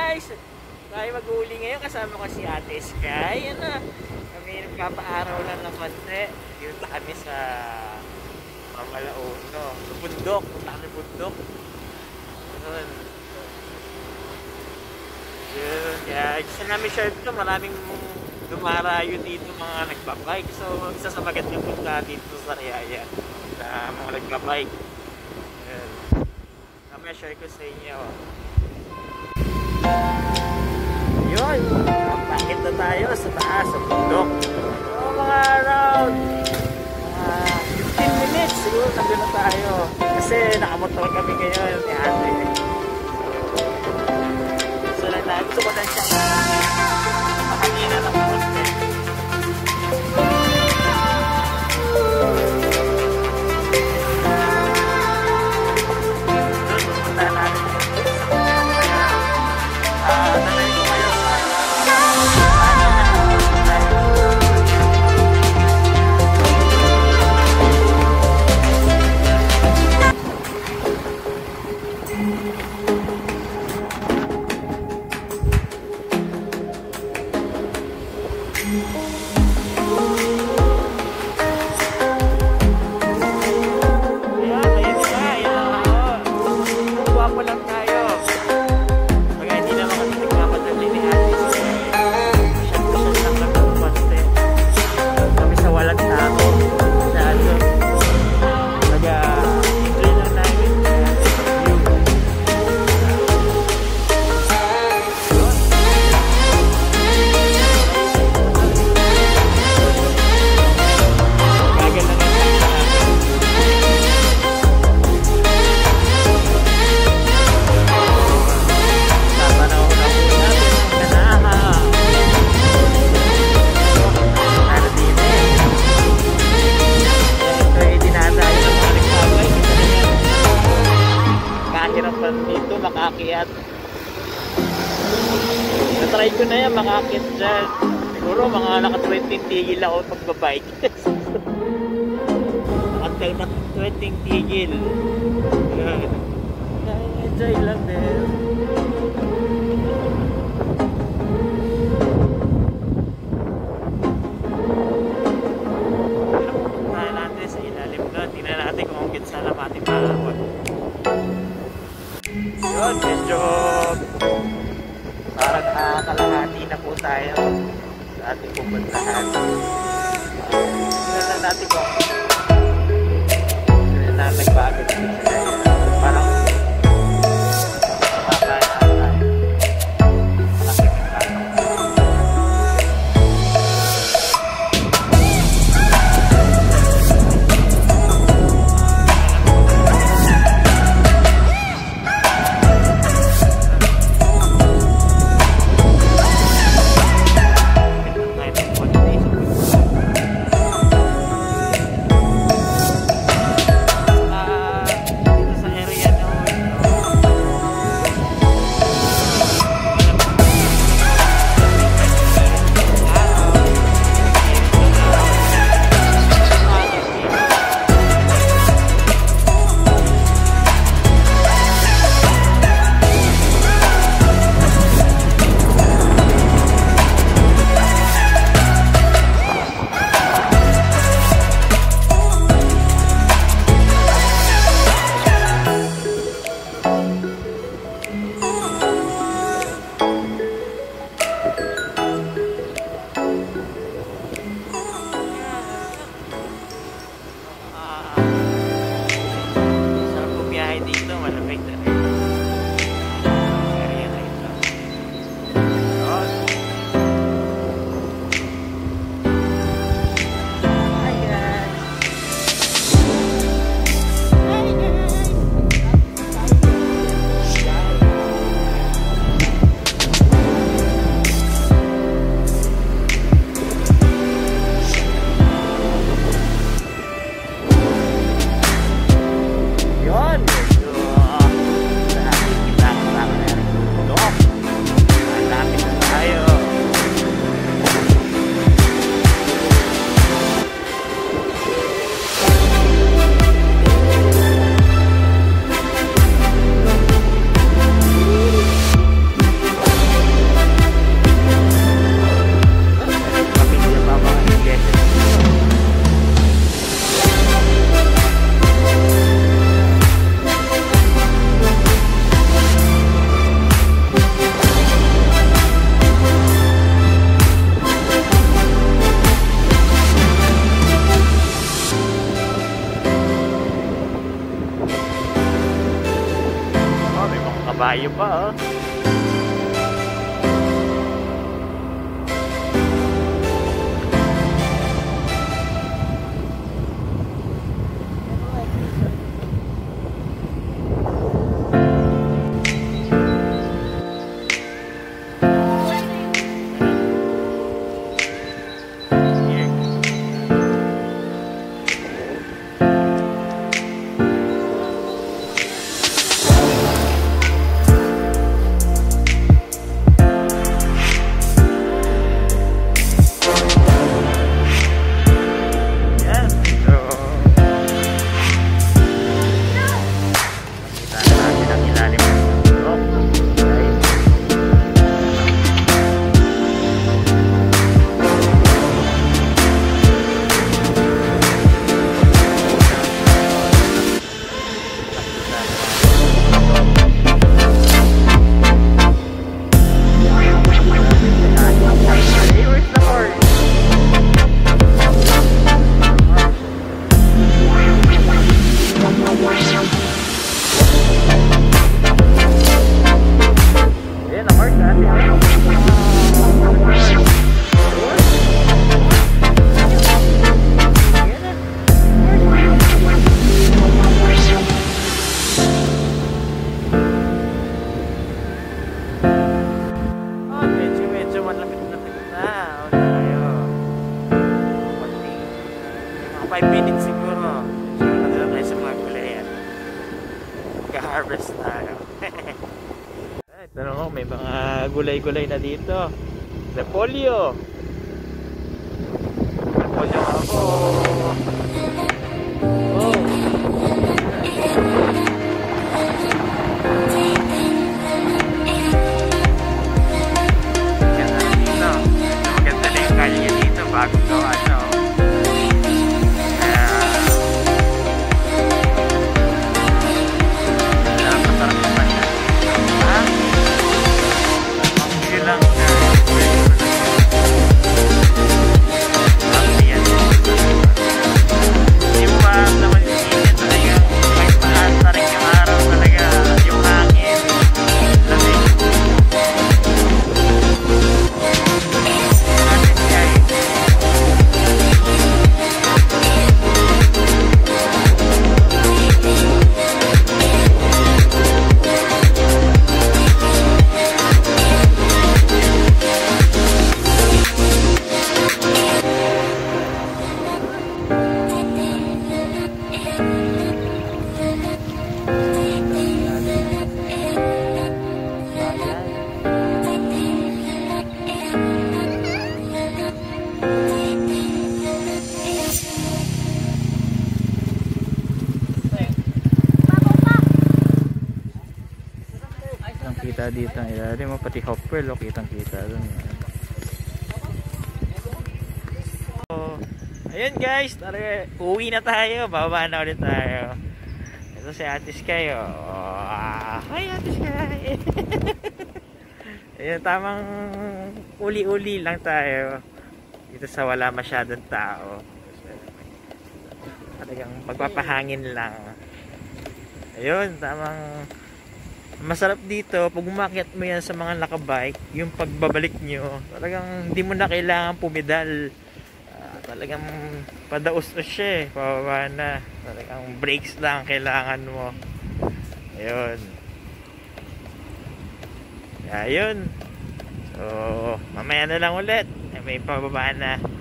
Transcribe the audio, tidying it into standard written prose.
guys! Tayo mag-uuli ngayon kasama ko si Ate Sky. Yan na. Kami nagpapaaraw lang ng konti. Dito kami sa Mamala Uno. Bundok. Punta kami bundok. Yun. Kaya gusto namin share ito. Maraming dumarayo dito mga nagbabike. So isa sa magandang punta dito sa Sariaya na mga nagbabike. Yun. Kami share ko sa inyo. Yun, bakit na tayo sa taas, sa bundok. So, mga around 15 minutes siguro nandun na tayo. Kasi nakamotor kami ngayon ni Ate. So lang tayo, gusto ko na siyang makakina ng konti. Dito makakit. Na-try ko na yan makakit dyan. Siguro mga naka-20 tigil ako pagbabike. Naka-20 tigil. Enjoy lang din. Tingnan natin sa ilalim doon. Tingnan natin kung ang kitsa na ating malapot. Yun, medyo parang nakakalahati na po tayo sa ating pupuntahan. Tingnan natin ko. Tingnan na nagbago dito. Parang Layo pa, oh. Harvest tayo. Ito naman, may mga gulay-gulay na dito. Repolyo. Repolyo ako. Oh. Ganda na dito. Maganda na yung kalye dito bago gawa, no? Kita dito ang ilalim mo, pati hopper lo, kitang kita dun. So, ayun guys, tara, uwi na tayo, bababa na ulit tayo. Ito si Ate Sky, oh. Hi Ate Sky. Ayun, tamang uli-uli lang tayo dito sa wala masyadong tao. Talagang pagpapahangin lang. Ayun, tamang masarap dito pag umakyat mo yan sa mga nakabike, yung pagbabalik nyo talagang hindi mo na kailangan pumidal. Talagang padaos-os siya eh, pababa na, talagang brakes lang kailangan mo. Ayun, ayun. So mamaya na lang ulit, may pababa na.